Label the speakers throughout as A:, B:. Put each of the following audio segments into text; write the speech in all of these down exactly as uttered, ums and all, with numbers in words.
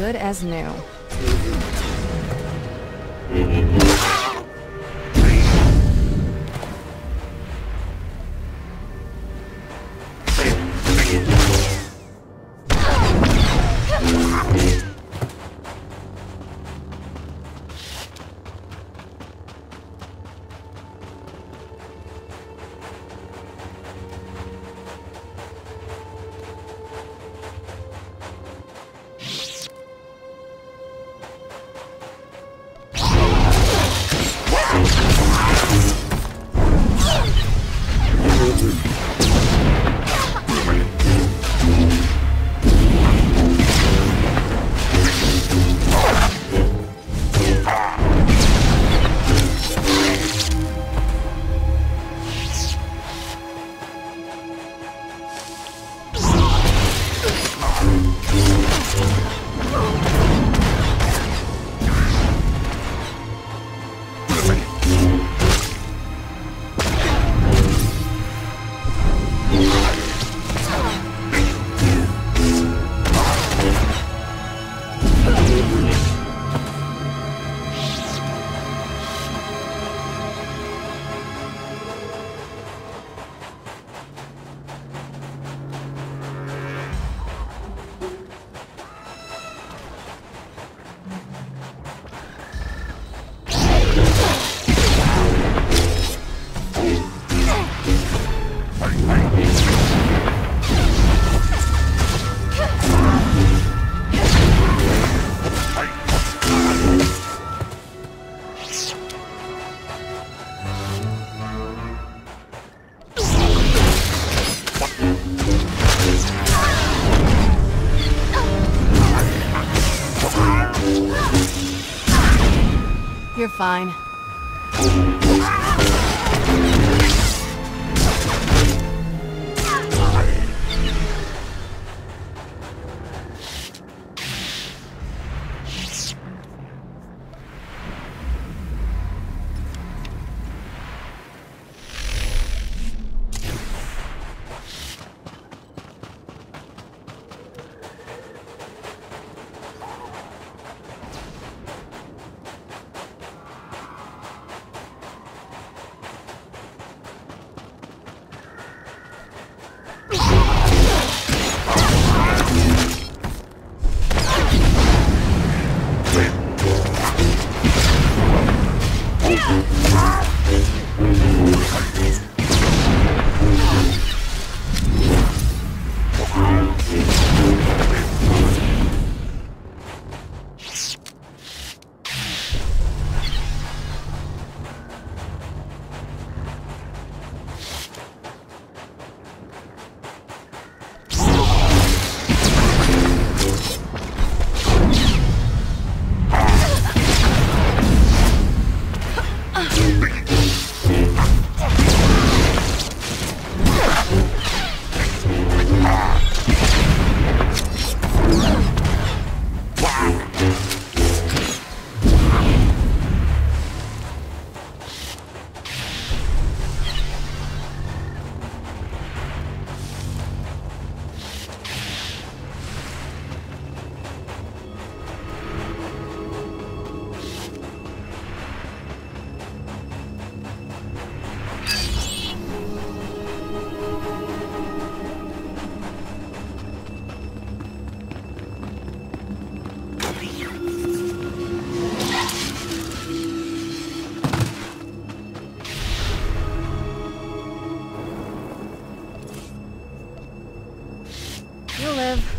A: good as new. You're fine. You'll live.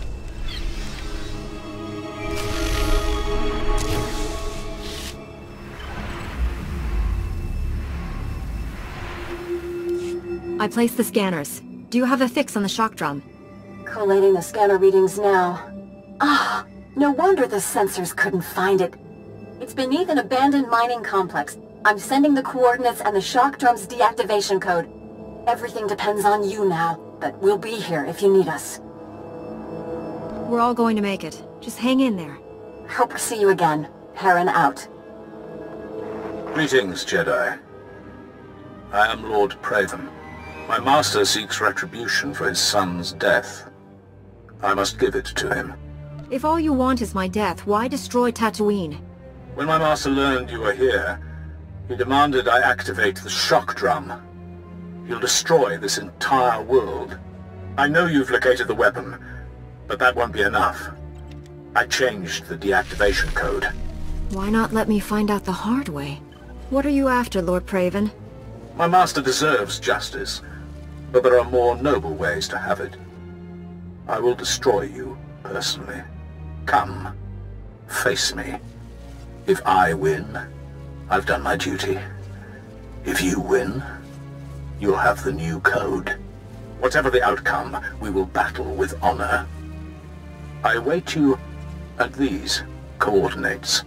A: I placed the scanners. Do you have a fix on the shock drum?
B: Collating the scanner readings now. Ah, no wonder the sensors couldn't find it. It's beneath an abandoned mining complex. I'm sending the coordinates and the shock drum's deactivation code. Everything depends on you now, but we'll be here if you need us.
A: We're all going to make it. Just hang in there.
B: Hope to see you again. Heron out.
C: Greetings, Jedi. I am Lord Praven. My master seeks retribution for his son's death. I must give it to him.
A: If all you want is my death, why destroy Tatooine?
C: When my master learned you were here, he demanded I activate the shock drum. He'll destroy this entire world. I know you've located the weapon, but that won't be enough. I changed the deactivation code.
A: Why not let me find out the hard way? What are you after, Lord Praven?
C: My master deserves justice, but there are more noble ways to have it. I will destroy you, personally. Come, face me. If I win, I've done my duty. If you win, you'll have the new code. Whatever the outcome, we will battle with honor. I await you at these coordinates.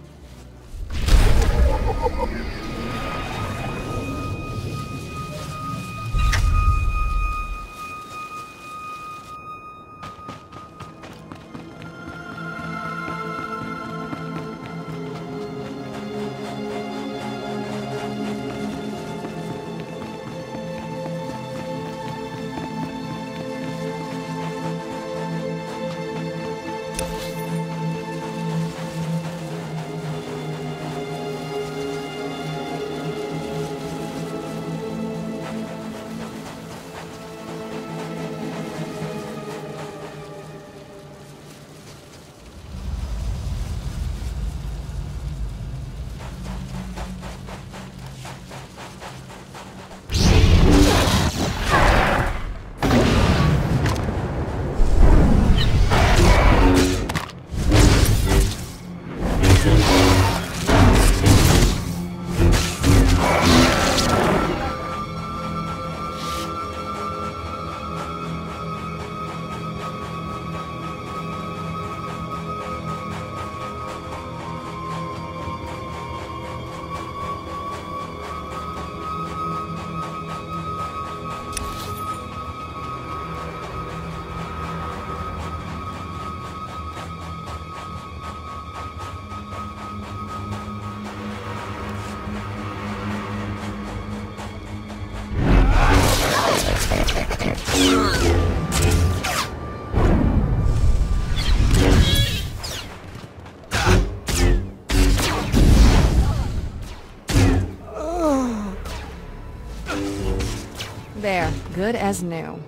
D: There, good as new.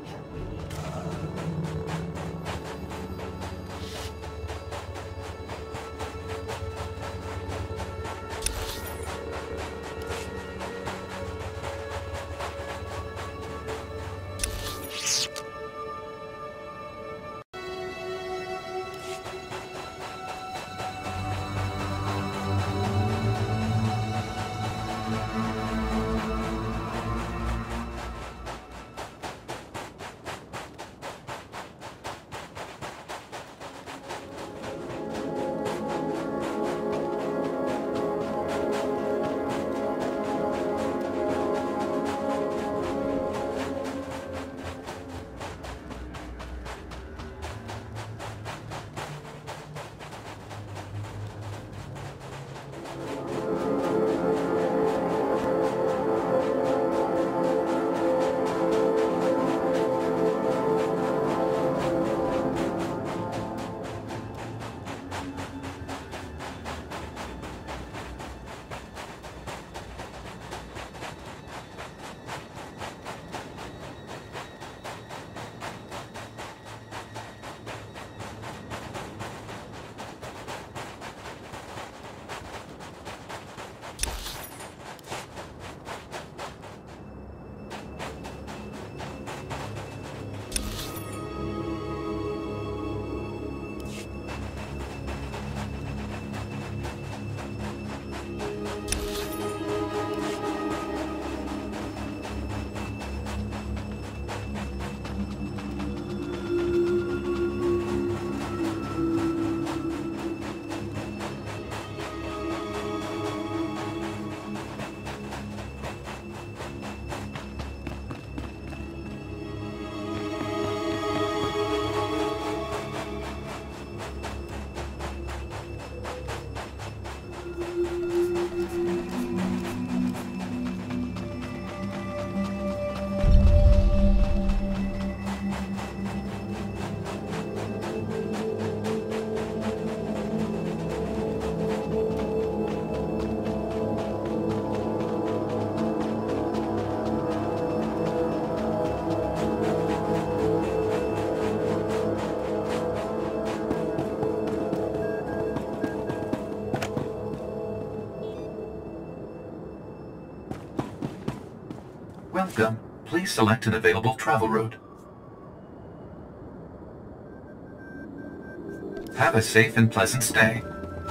E: Welcome. Please select an available travel route. Have a safe and pleasant stay.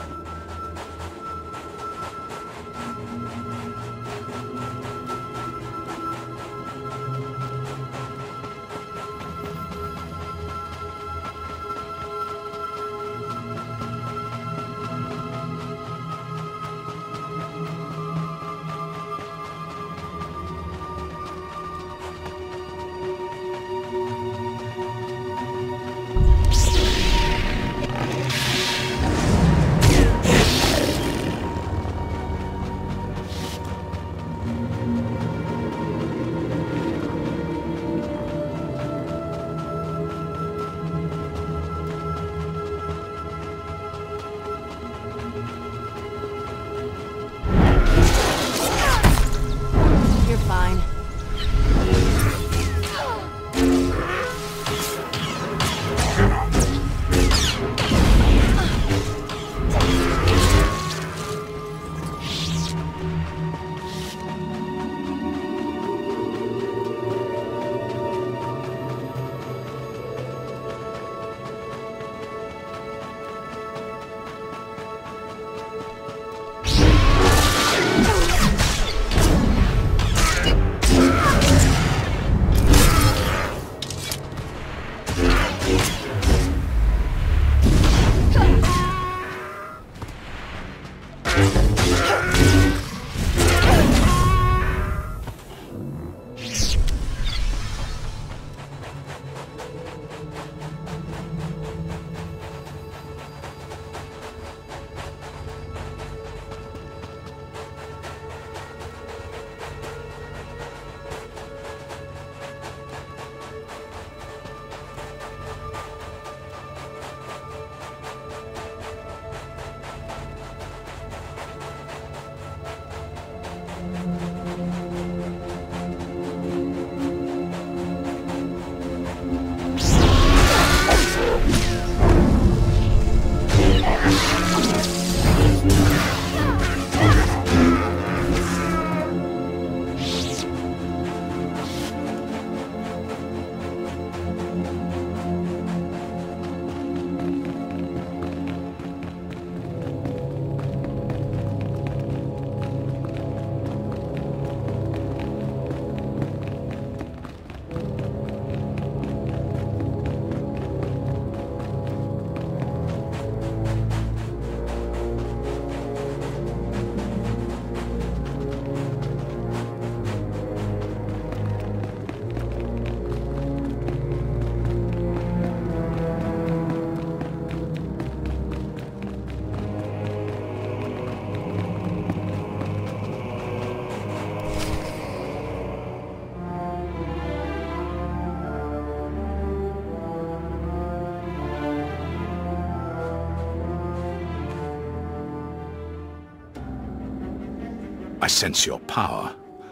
C: I sense your power.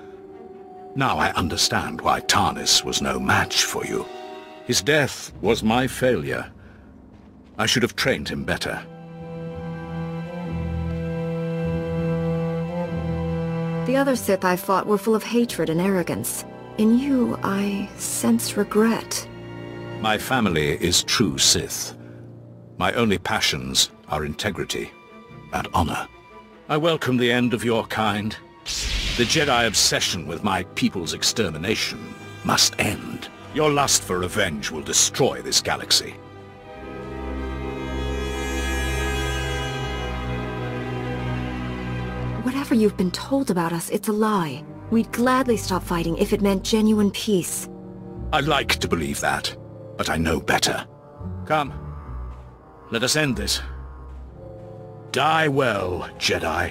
C: Now I understand why Tarnis was no match for you. His death was my failure. I should have trained him better.
A: The other Sith I fought were full of hatred and arrogance. In you, I sense regret.
C: My family is true Sith. My only passions are integrity and honor. I welcome the end of your kind. The Jedi obsession with my people's extermination must end. Your lust for revenge will destroy this galaxy.
A: Whatever you've been told about us, it's a lie. We'd gladly stop fighting if it meant genuine peace.
C: I like to believe that, but I know better. Come, let us end this. Die well, Jedi.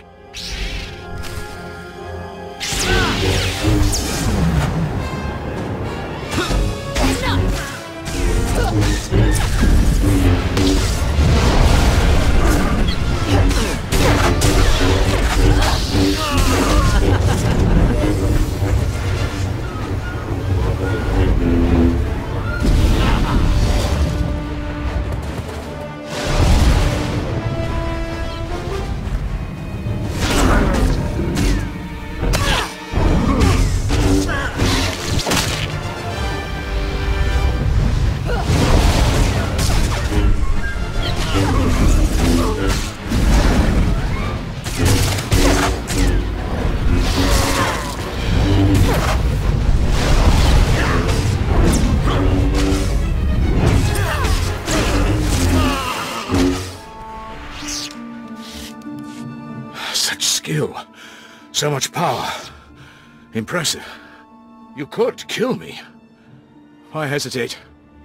C: skill. So much power. Impressive. You could kill me. Why hesitate?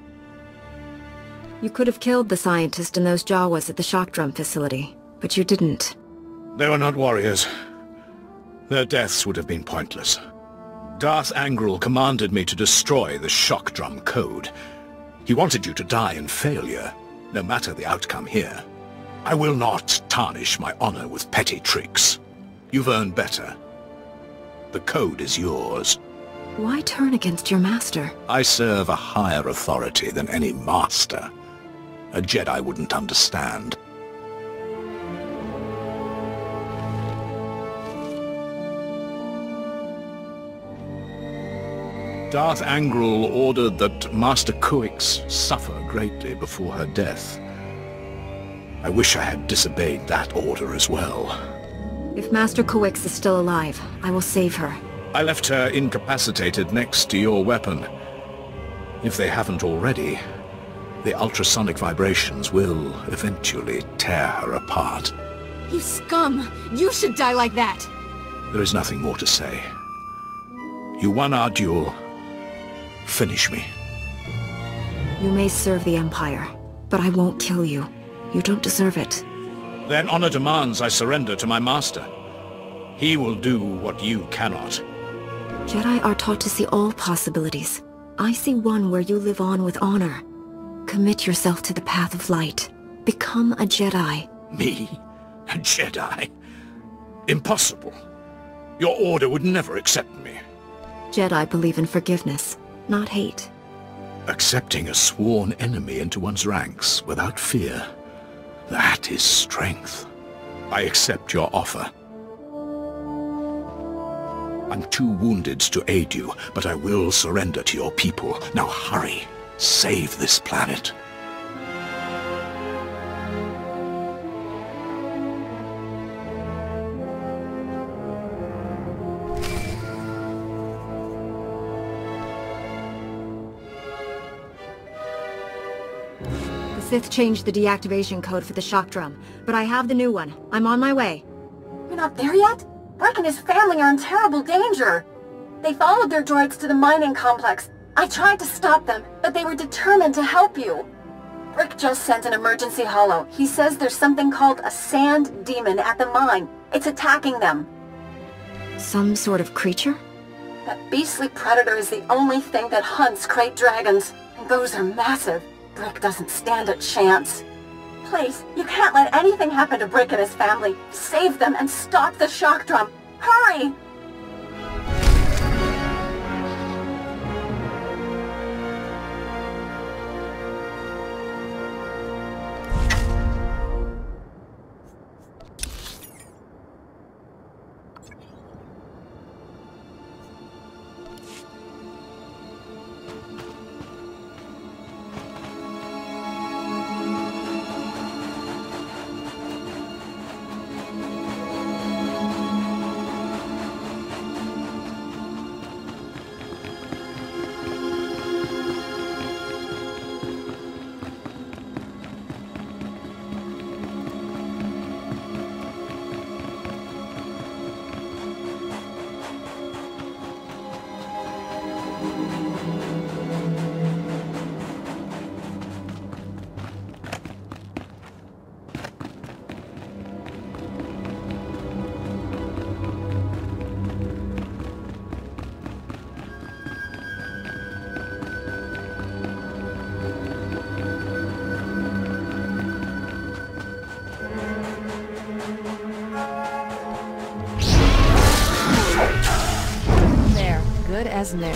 A: You could have killed the scientist and those Jawas at the shock drum facility, but you didn't.
C: They were not warriors. Their deaths would have been pointless. Darth Angral commanded me to destroy the shock drum code. He wanted you to die in failure, no matter the outcome here. I will not tarnish my honor with petty tricks. You've earned better. The code is yours.
A: Why turn against your master?
C: I serve a higher authority than any master. A Jedi wouldn't understand. Darth Angral ordered that Master Kuix suffer greatly before her death. I wish I had disobeyed that order as well.
A: If Master Kuix is still alive, I will save her.
C: I left her incapacitated next to your weapon. If they haven't already, the ultrasonic vibrations will eventually tear her apart.
D: You scum! You should die like that!
C: There is nothing more to say. You won our duel. Finish me.
A: You may serve the Empire, but I won't kill you. You don't deserve it.
C: Then honor demands I surrender to my master. He will do what you cannot.
A: Jedi are taught to see all possibilities. I see one where you live on with honor. Commit yourself to the path of light. Become a Jedi.
C: Me? A Jedi? Impossible. Your order would never accept me.
A: Jedi believe in forgiveness, not hate.
C: Accepting a sworn enemy into one's ranks without fear. That is strength. I accept your offer. I'm too wounded to aid you, but I will surrender to your people. Now hurry. Save this planet.
A: The Sith changed the deactivation code for the shock drum, but I have the new one. I'm on my way.
B: You're not there yet? Brick and his family are in terrible danger. They followed their droids to the mining complex. I tried to stop them, but they were determined to help you. Brick just sent an emergency holo. He says there's something called a sand demon at the mine. It's attacking them.
A: Some sort of creature?
B: That beastly predator is the only thing that hunts great dragons. And those are massive. Brick doesn't stand a chance. Please, you can't let anything happen to Brick and his family. Save them and stop the shock drum. Hurry!
D: Good as new.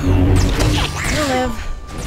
D: You'll live.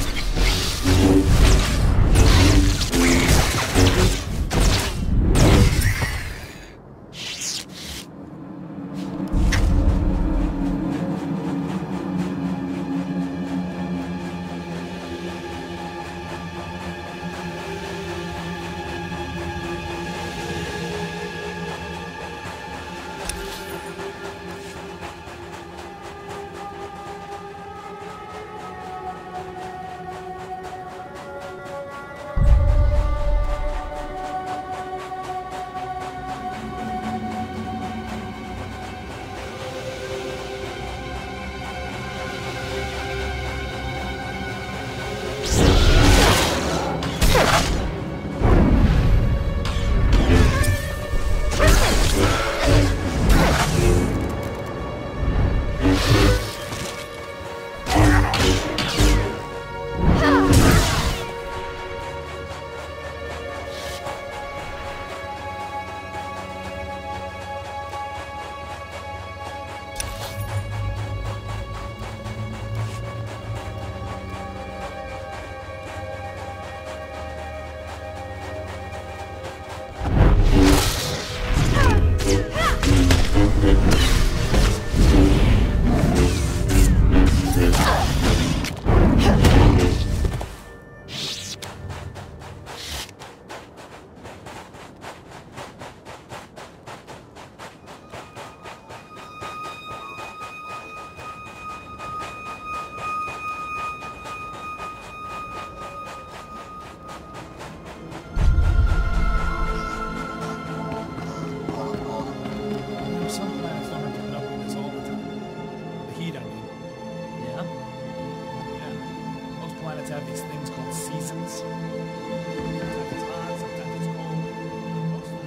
F: Have these things called seasons. Sometimes it's hot, sometimes it's cold. Mostly.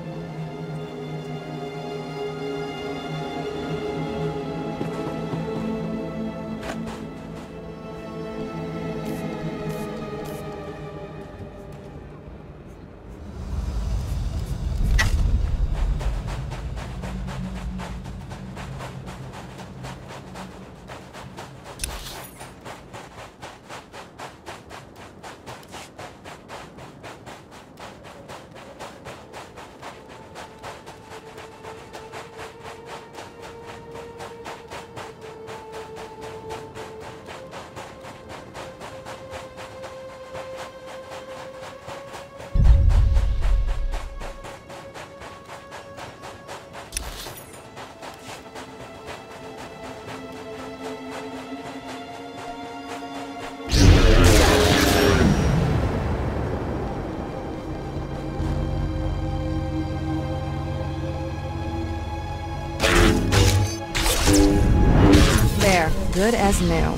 D: There, good as new.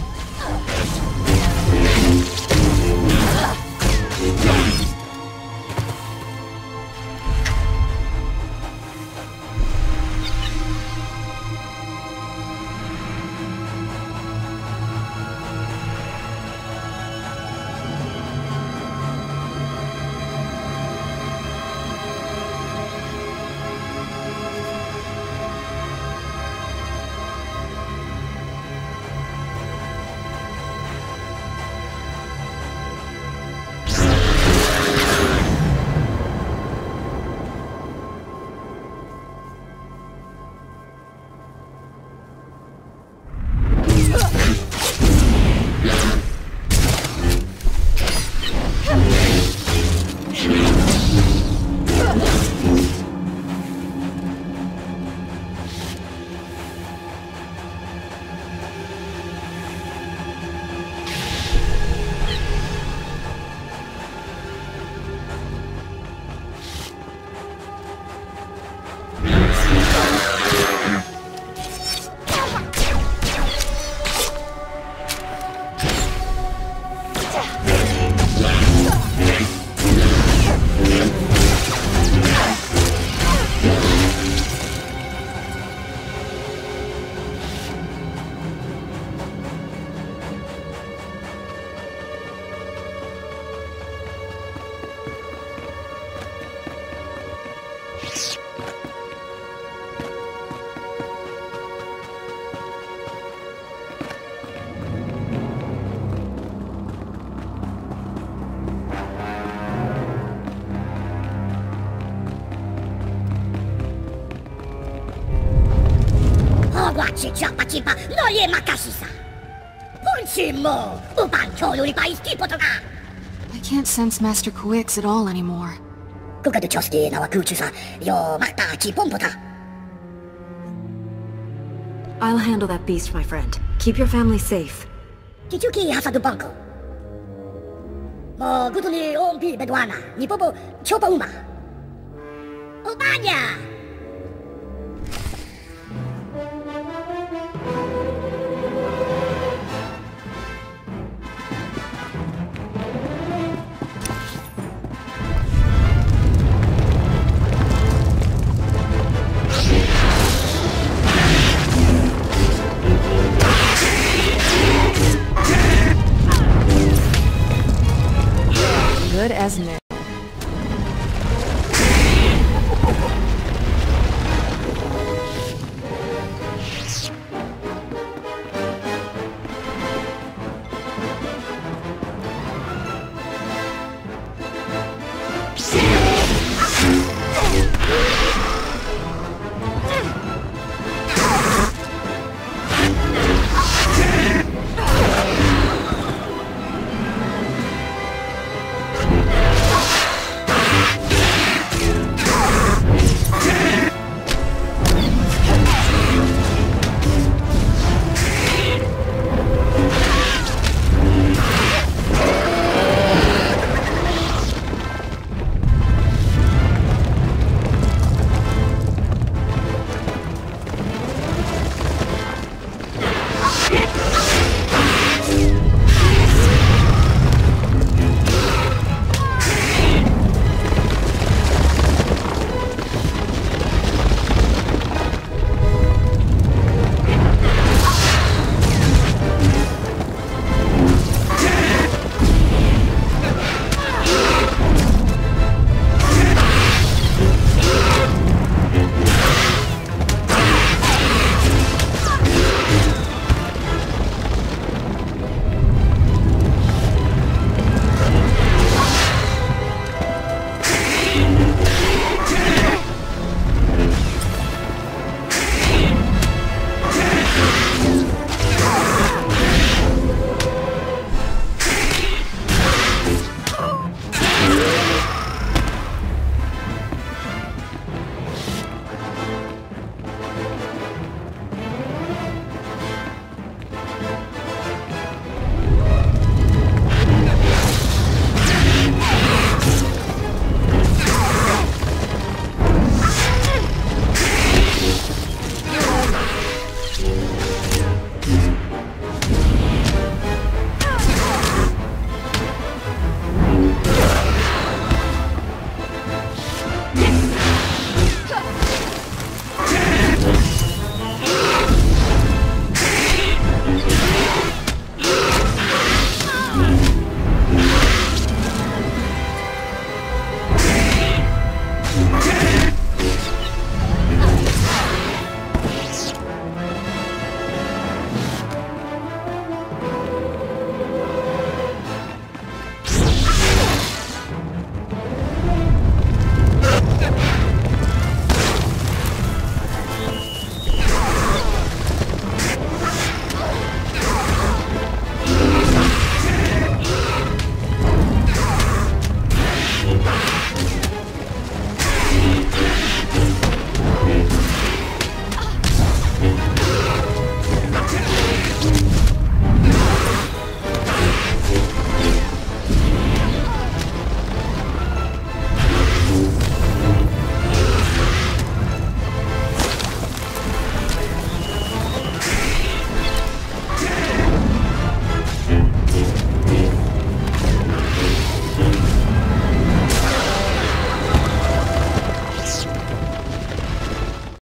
D: I can't sense Master Kuix at all anymore.
A: I'll handle that beast, my friend. Keep your family safe.
D: Good as new.